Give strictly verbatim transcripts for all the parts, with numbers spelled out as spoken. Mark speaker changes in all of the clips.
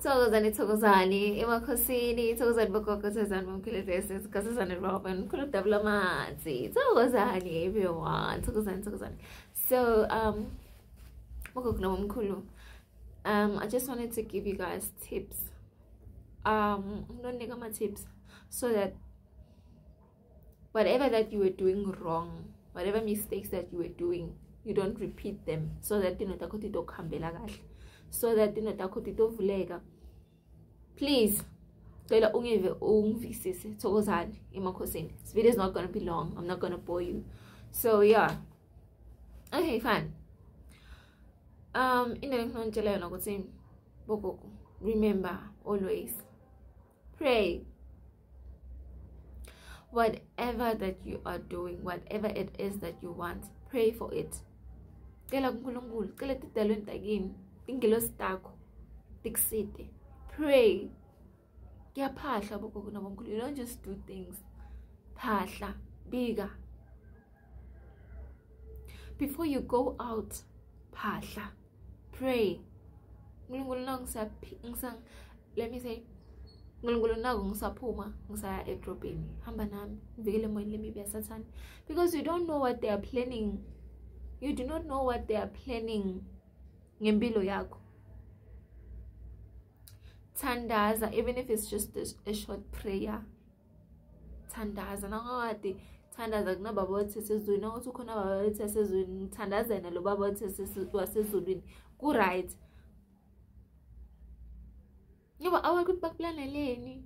Speaker 1: Thokozani thokozani emakhosini thokozani bogogo thokozani bomkhulezesi thokozani Robin mkhulu dabula amanzi thokozani everyone thokozani thokozani. So um bogogo nomkhulu, um I just wanted to give you guys tips, um nonika ama tips so that whatever that you were doing wrong, whatever mistakes that you were doing, you don't repeat them, so that you know takho titokhambela kahle, so that you know takho titovuleka. Please cela ungive ungivisise thokozani emakhosini. This video is not going to be long. I'm not going to bore you. So yeah, okay, fine. Um into enginontshela yona ukuthi bogogo, remember always pray. Whatever that you are doing, whatever it is that you want, pray for it. Cela kuNkulunkulu, cela tidalweni takini, tingelosi takho tikusite. Pray. Kuyaphahla bogogo nabomkhulu. You don't just do things. Phahla, bigger. Before you go out, phahla, pray. Nkulunkulu na ngisa, let me say, Nkulunkulu na ngisaphuma ngisaya edrobheni, hamba nami ngivikele emoyeni lemibi yaSathane, because you don't know what they are planning. You do not know what they are planning ngempilo yakho. Tandaza, even if it's just a, a short prayer. Tandaza, nangawati tandaza kunababa wasezulwini, nawuthi ukhona baba wasezulwini, tandaza yena lo baba wasezulwini, ku right. Ngoba awakho bakuplaneleni.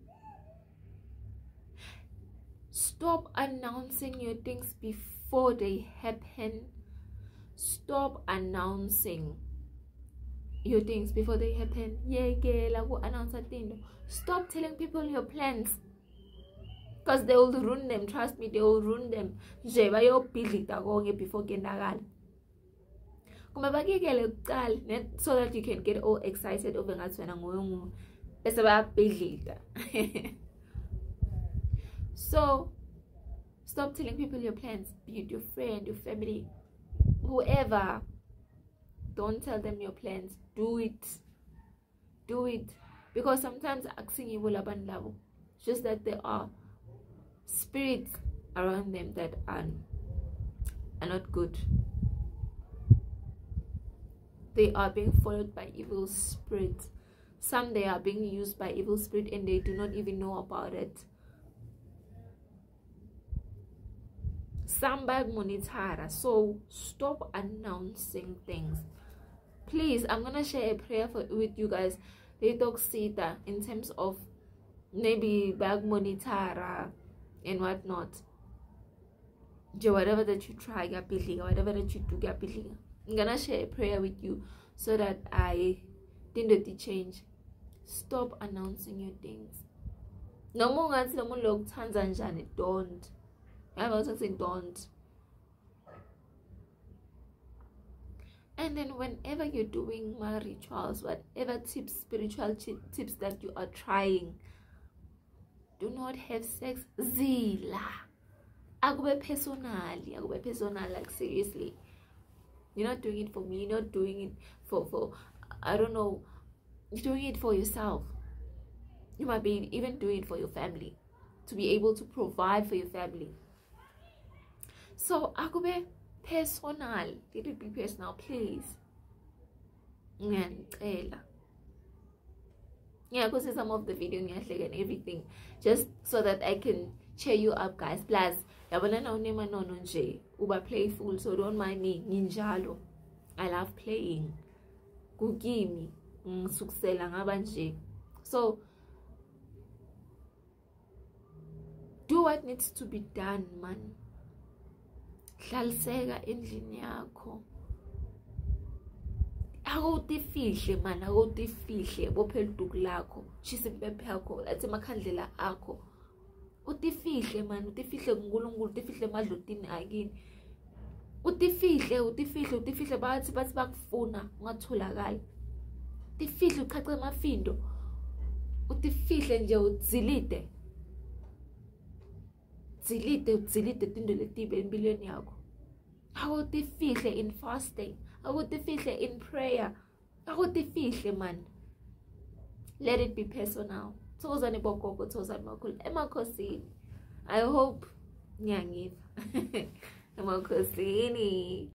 Speaker 1: Stop announcing your things before they happen. Stop announcing your things before they happen. Stop telling people your plans, because they will ruin them. Trust me, they will ruin them. Before so that you can get all excited over that. So stop telling people your plans, be it your friend, your family, whoever. Don't tell them your plans. Do it. Do it. Because sometimes it's just that there are spirits around them that are, are not good. They are being followed by evil spirits. Some they are being used by evil spirit and they do not even know about it. Some bad monitara. So stop announcing things. Please, I'm gonna share a prayer for with you guys. They talk sita in terms of maybe bag monitara and whatnot. Whatever that you try, whatever that you do, I'm gonna share a prayer with you so that I didn't change. Stop announcing your things. No more until no more look Tanzania. Don't. I'm also saying don't. And then whenever you're doing my rituals, whatever tips, spiritual tips that you are trying, do not have sex. Zila. Akube personally. Akube personal. Like seriously. You're not doing it for me. You're not doing it for, for I don't know. You're doing it for yourself. You might be even doing it for your family. To be able to provide for your family. So, akube personal. Let it be personal, please. Yeah, because some of the video and everything, just so that I can cheer you up, guys. Plus, uba playful, so don't mind me. Ninjalo, I love playing. Kugimi, suksela ngabanje. So, do what needs to be done, man. Hlalseka endlini yakho. Akufihle man, akufihle bophela uduku lakho, shisa impepho yakho, lathi emakhandlela akho. Utifihle man, utifihle kuNkulunkulu, utifihle emadlotini akini. Utifihle, utifihle, utifihle bathi bathi bakufuna ungatholakala. Utifihle uchache amafindo. Utifihle nje udzilide. Zilide, zilide tindo letibe empilweni yakho. Awutifihle in fasting. Awutifihle in prayer. Awutifihle man. let it be personal. Thozani bogogo, thozani makulu, emakhosini. I hope nyangiva. Emakhosini.